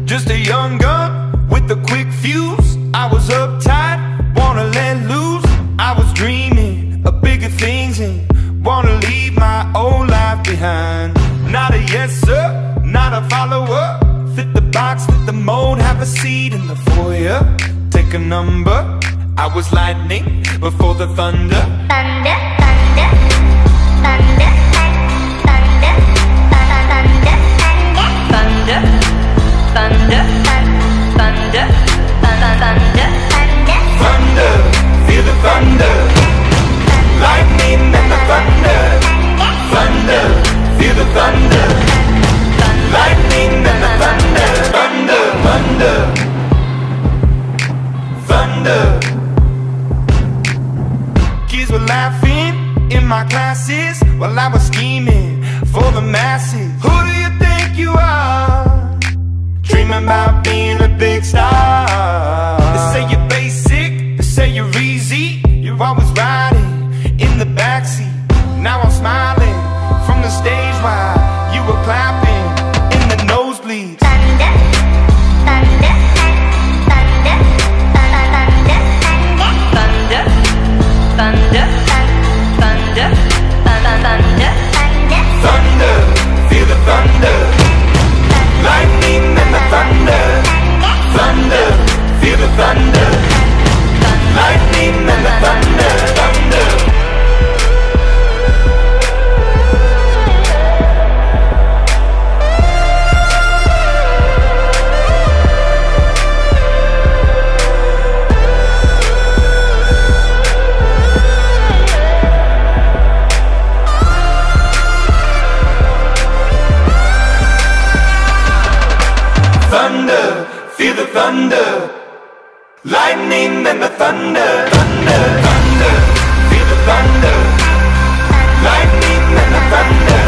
Just a young gun with a quick fuse. I was uptight, wanna let loose. I was dreaming of bigger things and wanna leave my old life behind. Not a yes sir, not a follower. Fit the box, fit the mold, have a seat in the foyer. Take a number. I was lightning before the thunder. Thunder, thunder, thunder, thunder, thunder, thunder, thunder, thunder, thunder, thunder, feel the thunder. Lightning and the thunder. Thunder, feel the thunder. Lightning and the thunder. Thunder, thunder, thunder. Kids were laughing in my classes while I was scheming for the masses. Who do you think you are? Dreaming about being a big star. They say you're basic, they say you're easy. You're always riding in the backseat. Now I'm smiling from the stage while you were clapping in the nosebleeds. thunder, thunder, thunder, thunder, thunder, thunder, thunder, thunder, Thunder, feel the thunder. Lightning and the thunder. Thunder, feel the thunder. Lightning and the thunder. Thunder. Thunder, feel the thunder. Lightning and the thunder. Thunder, thunder, feel the thunder. Lightning and the thunder.